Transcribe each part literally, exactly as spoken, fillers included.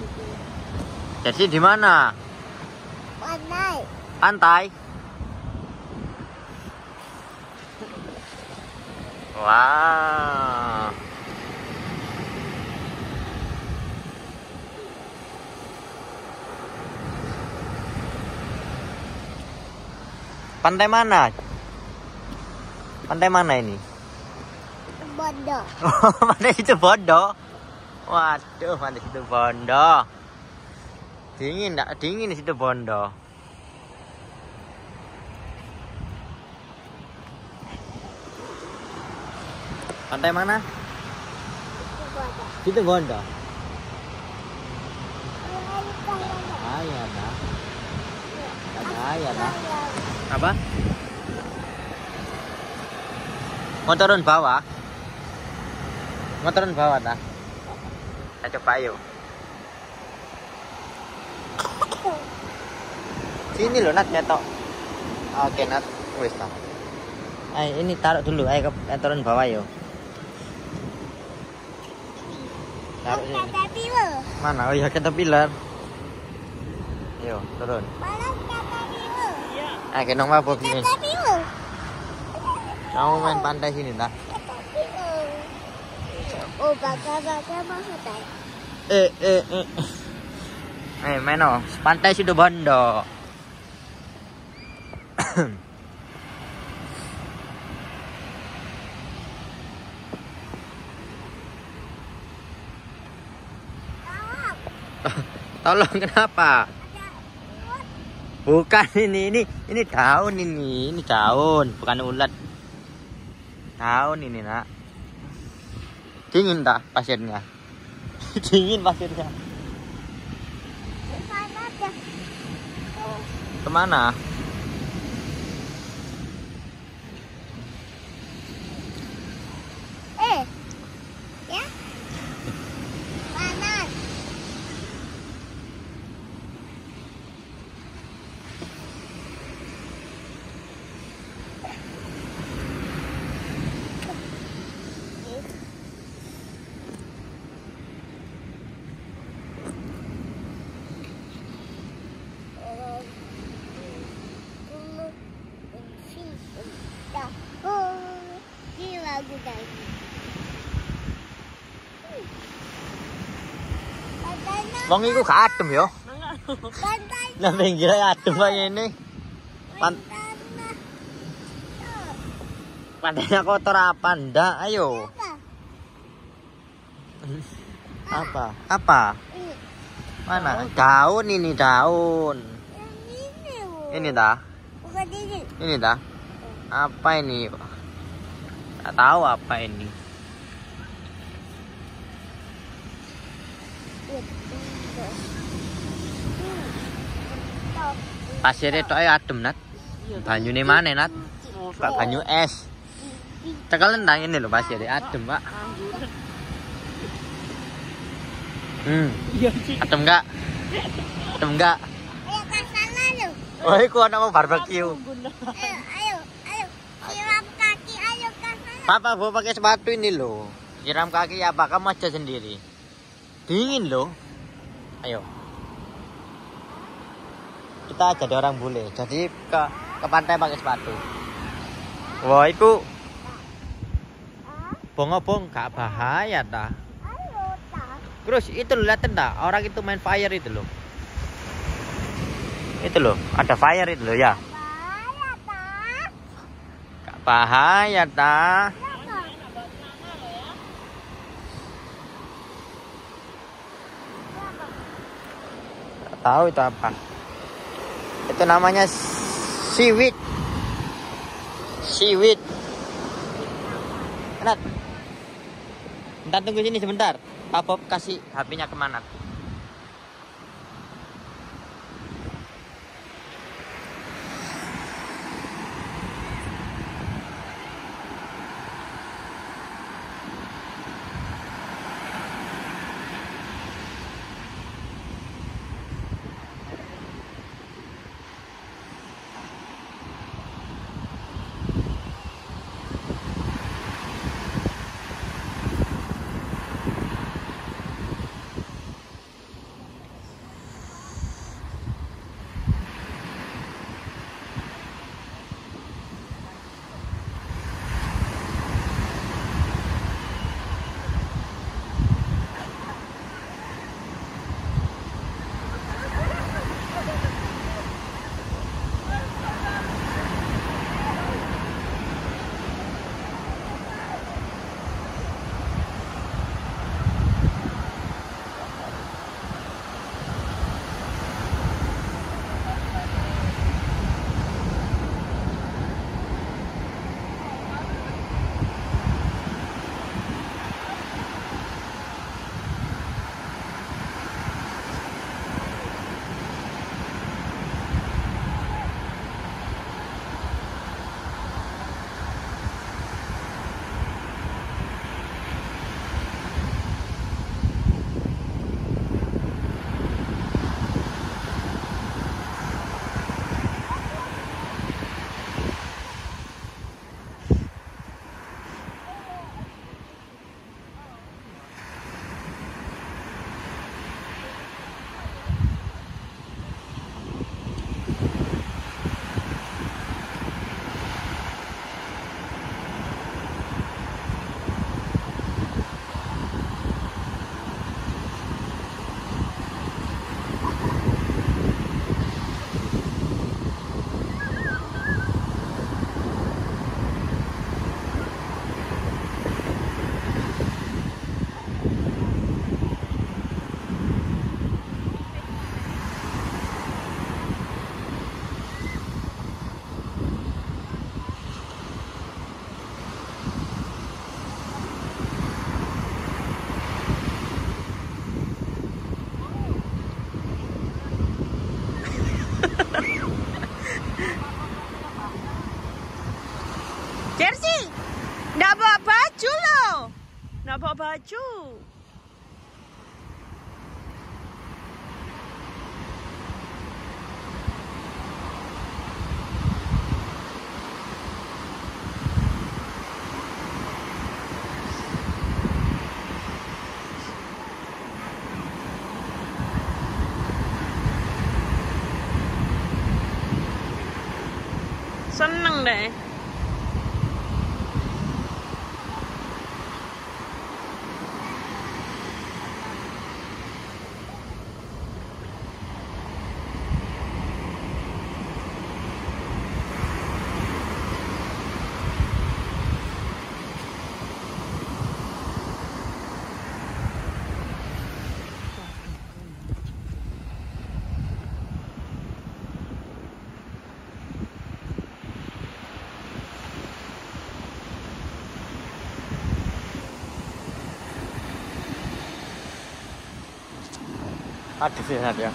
Jadi di mana? Pantai. Pantai. Wah. Pantai mana? Pantai mana ini? Bondo. Oh, pantai situ Bondo. Waduh, pantai situ Bondo. Dingin enggak? Dingin di situ Bondo. Pantai mana? Situ Bondo. Ayah dah. Ayah dah. Apa? Mau turun bawah? Mau turun bawah dah? Kita coba yuk. Sini loh Nat, nyetok. Oke Nat, wis tak. Ayo ini taruh dulu, ayo ke turun bawah yuk. Taruh sini. Caterpillar. Mana? Oh iya caterpillar. Yo, turun. Mana caterpillar? Iya. Ayo kenong mabuk sini. Caterpillar. Kamu main pantai sini dah. Caterpillar. Oh, baca-baca maksudnya. Eh eh eh. Eh main oh, pantai situ Bondo. Tolong kenapa? Bukan ini ini ini daun ini ini daun bukan ulat. Daun ini nak. Dingin tak pasirnya? Dingin pasirnya. Kemana? Eh, ya? Panas. Oh, ini lagu dari. Wong iku gak adem yo. Pantai. Lah pinggir adem kaya ini. Pan Pantainya kotor apa ndak? Ayo. Apa? Apa? Ini. Mana? Daun ini daun. Yang ini. Ini dah. Bukan ini. Ini dah. Apa ini? Tak tahu apa ini. Pasirnya tok ae adem Nat. Banyune mana Nat? Pak banyu es. Cekel nendang ini lho pasirnya adem, Pak. Hmm. Adem enggak? Adem enggak? Ayo ke sana lu. Oh, iku ana mau barbeque. Ayo, ayo, ayo. Siram kaki, ayo ke sana. Papa bawa pakai sepatu ini loh. Siram kaki apa? Kamu aja sendiri. Dingin loh. Ayo. Kita jadi orang bule. Jadi ke ke pantai pakai sepatu. Wah, itu bongobong gak bahaya dah. Ayo, tak. Terus itu loh, lihat enggak? Orang itu main fire itu loh. Itu loh, ada fire itu loh ya. Bahaya, tak. Gak bahaya dah. Gak tahu itu apa. Itu namanya seaweed. Seaweed. Nat. Ntar tunggu sini sebentar. Pak Bob kasih H P-nya kemana? baju. Seneng deh. Ada sih ada.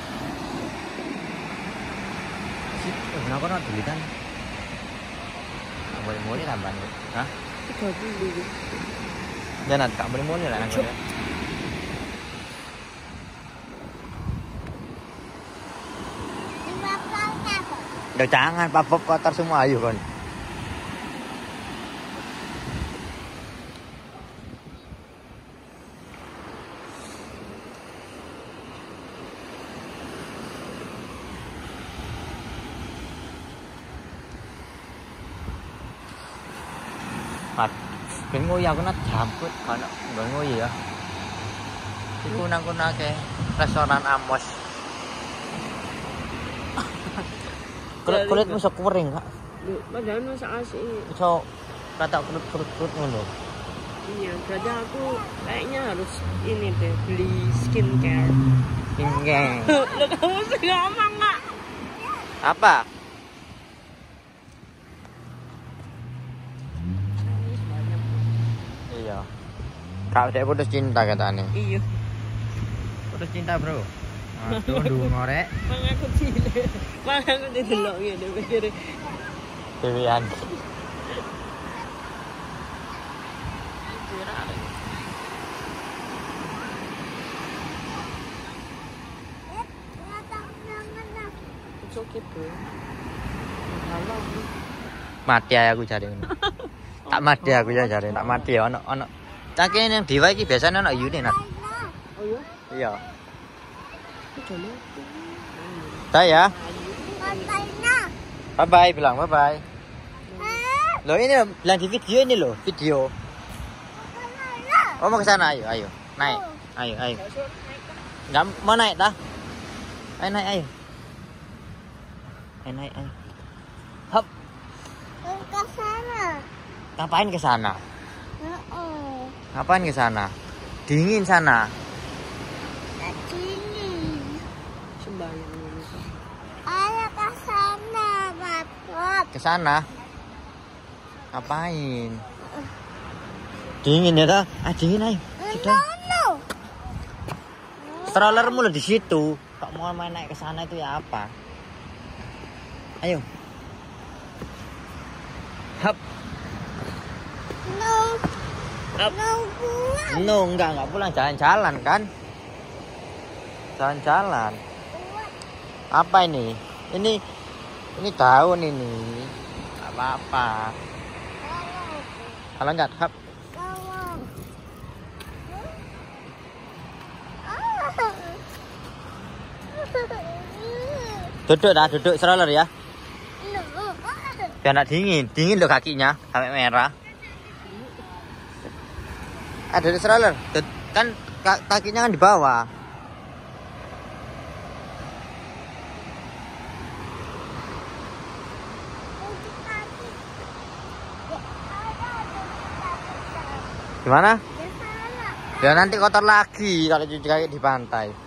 Kenapa nak tulisan? Boleh boleh tambah nih. Hah? Tiga puluh. Jangan tak boleh boleh lah. Lima kali. Udah jangan papop kotor semua ayo kon. Mặt cái ngôi nhà của nó chạm quýt mà nó gọi ngôi gì vậy? Cái khu năng của nó cái restoran Amos. Kulit kulit masuk kering kak. Padahal masak asik. So kata kulit kulit kulit ngono. Iya, berarti aku kayaknya harus ini deh beli skincare. Tinggal. Lo kamu sih ngomong nggak? Apa? Iya. Kak udah putus cinta katanya. Iya. Putus cinta bro. Aduh, aduh ngorek. Mang aku cilik. Mang aku didelok ngene pikir. Dewian. Oke, Bro. Halo. Mati aja aku cari ini. Tak mati aku ya cari, tak mati ya ono ono. Cangke yang Dewa iki biasanya ono Yuni nat. Oh iya? Iya. Udah mati. Saya. Bye-bye. Bye bye bilang bye bye. Loh ini bilang di video ini loh, video. Oh mau ke sana ayo ayo. Naik. Ayo ayo. Enggak mau naik dah. Ayo naik ayo. Ayo naik ayo. Hop. Ke sana. Ngapain ke sana? Heeh. Ngapain ke sana? Dingin sana. Sini. Sembayang ini. Ayo ke sana, Bapak. Ke sana. Ngapain? Dingin ya kak? Ah dingin ayo. Sudah. No. Strollermu loh di situ. Kok mau main naik ke sana itu ya apa? Ayo. Hop. No. Hop. No pulang. No, enggak, enggak pulang jalan-jalan kan? Jalan-jalan. Apa ini? Ini ini daun ini. Enggak apa-apa. Kalau enggak, hop. Duduk dah, duduk stroller ya. Biar enggak dingin. Dingin loh kakinya sampai merah. Ada di stroller. Kan kakinya kan di bawah. Gimana? Ya nanti kotor lagi kalau cuci kaki di pantai.